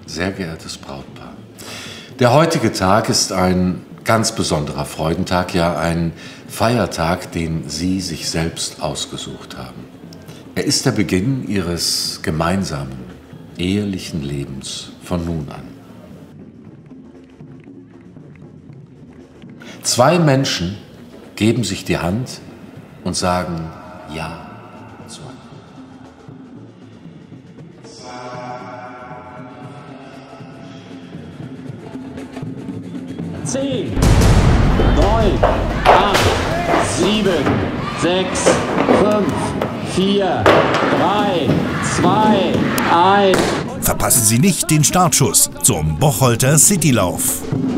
Sehr geehrtes Brautpaar, der heutige Tag ist ein ganz besonderer Freudentag, ja ein Feiertag, den Sie sich selbst ausgesucht haben. Er ist der Beginn Ihres gemeinsamen, ehelichen Lebens von nun an. Zwei Menschen geben sich die Hand und sagen Ja zueinander. 10, 9, 8, 7, 6, 5, 4, 3, 2, 1. Verpassen Sie nicht den Startschuss zum Bocholter Citylauf.